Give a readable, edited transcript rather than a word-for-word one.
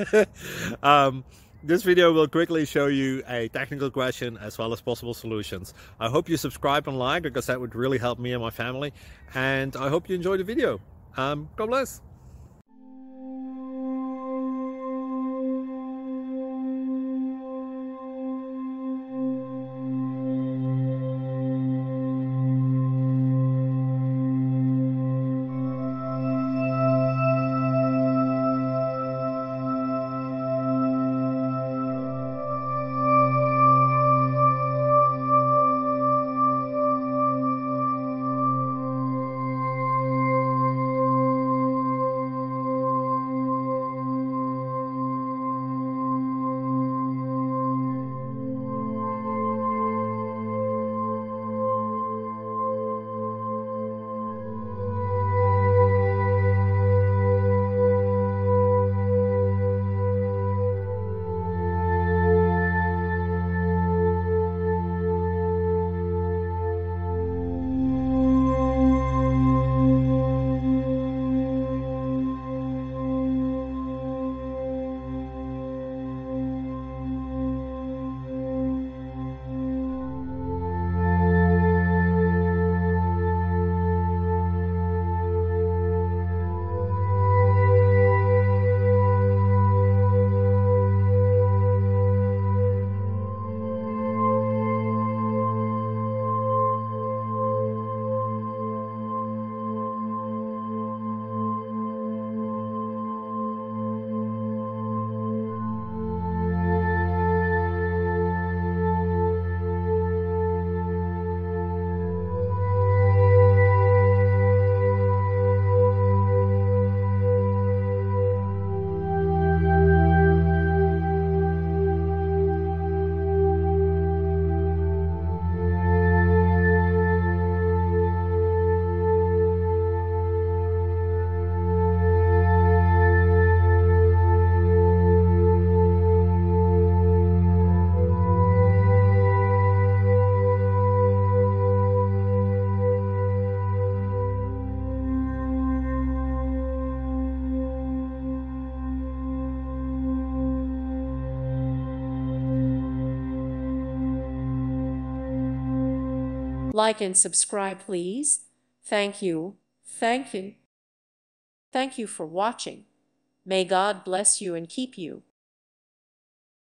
um, this video will quickly show you a technical question as well as possible solutions. I hope you subscribe and like, because that would really help me and my family. And I hope you enjoy the video. God bless. Like and subscribe, please. Thank you. Thank you. Thank you for watching. May God bless you and keep you.